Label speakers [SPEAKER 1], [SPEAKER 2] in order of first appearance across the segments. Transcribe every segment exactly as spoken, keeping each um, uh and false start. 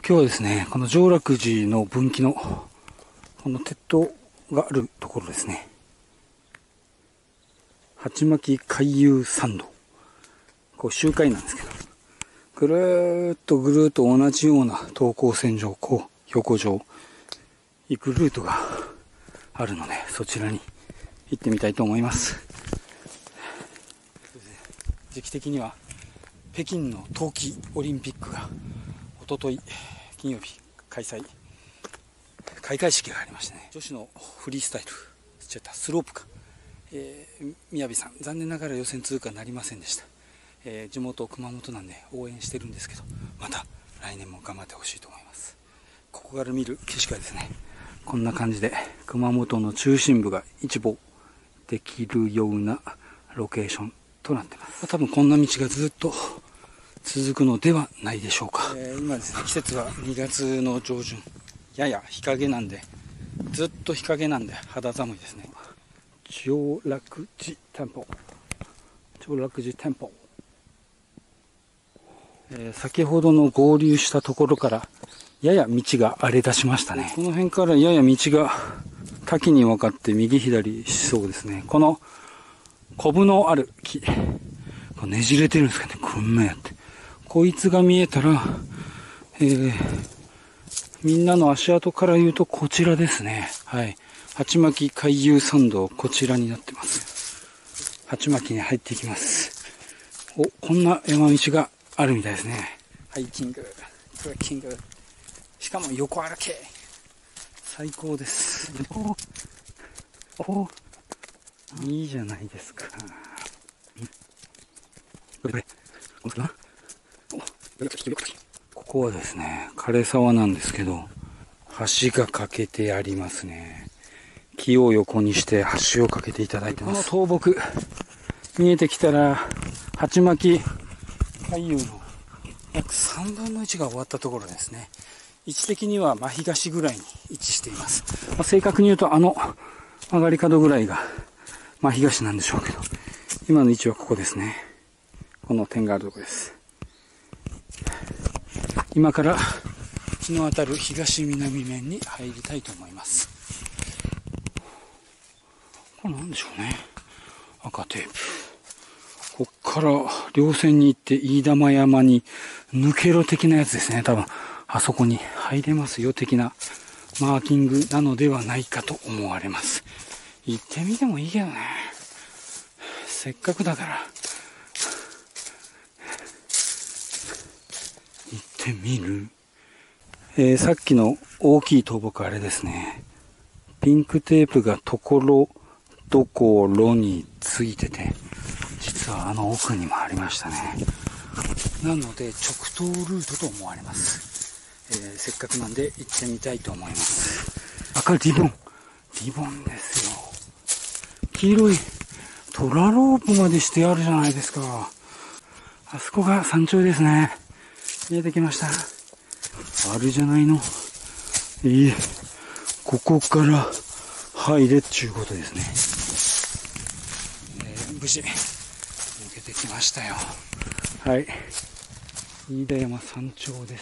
[SPEAKER 1] 今日はですね、この上楽寺の分岐のこの鉄塔があるところですね。鉢巻回遊参道。こう周回なんですけど、ぐるーっとぐるーっと同じような等高線上、こう標高上行くルートがあるので、そちらに行ってみたいと思います。時期的には北京の冬季オリンピックがおととい金曜日開催開会式がありましてね、女子のフリースタイルちゃったスロープか、えー、宮城さん残念ながら予選通過なりませんでした。えー、地元熊本なんで応援してるんですけど、また来年も頑張ってほしいと思います。ここから見る景色はですね、こんな感じで熊本の中心部が一望できるようなロケーションとなってます。多分こんな道がずっと続くのではないでしょうか。えー、今ですね、季節はにがつの上旬、やや日陰なんで、ずっと日陰なんで肌寒いですね。上楽寺店舗、上楽寺店舗、えー、先ほどの合流したところからやや道が荒れ出しましたね。この辺からやや道が多岐に分かって右左しそうですね。このコブのある木、これねじれてるんですかね、こんなやって、こいつが見えたら、えー、みんなの足跡から言うとこちらですね。はい、鉢巻回遊参道、こちらになってます。鉢巻に入っていきます。お、こんな山道があるみたいですね。ハイキング、トレッキング、しかも横歩け、最高です。おお、いいじゃないですか。ここはですね、枯沢なんですけど、橋が架けてありますね。木を横にして橋を架けていただいてます。この倒木見えてきたら、鉢巻回遊の約さんぶんのいちが終わったところですね。位置的には真東ぐらいに位置しています。まあ、正確に言うとあの曲がり角ぐらいが真東なんでしょうけど、今の位置はここですね。この点があるところです。今から日の当たる東南面に入りたいと思います。これなんでしょうね。赤テープ。こっから稜線に行って飯玉山に抜けろ的なやつですね。多分あそこに入れますよ的なマーキングなのではないかと思われます。行ってみてもいいけどね。せっかくだから行ってみる。えー、さっきの大きい倒木あれですね。ピンクテープがところどころについてて、実はあの奥にもありましたね。なので直通ルートと思われます。えー、せっかくなんで行ってみたいと思います。赤リボン、リボンですよ。黄色いトラロープまでしてあるじゃないですか。あそこが山頂ですね。見えてきました。あるじゃないの。いい、ここから入れっちゅうことですね。えー、無事抜けてきましたよ。はい、飯田山山頂です。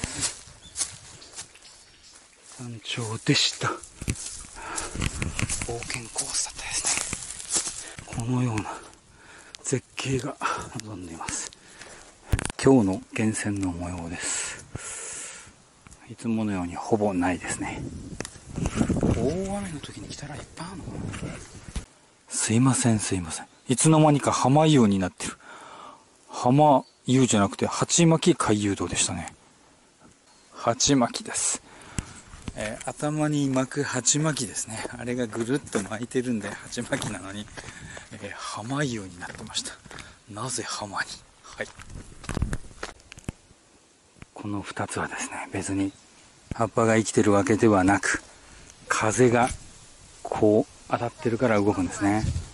[SPEAKER 1] 山頂でした。冒険コースだったですね。このような絶景が望んでいます。今日の源泉の模様です。いつものようにほぼないですね。大雨の時に来たらいっぱいあるのかな。すいませんすいません、いつの間にか浜湯になってる。浜湯じゃなくて鉢巻回遊道でしたね。鉢巻です。えー、頭に巻く鉢巻ですね。あれがぐるっと巻いてるんで鉢巻なのに、えー、浜湯になってました。なぜ浜に。はい、このふたつはですね、別に葉っぱが生きてるわけではなく、風がこう当たってるから動くんですね。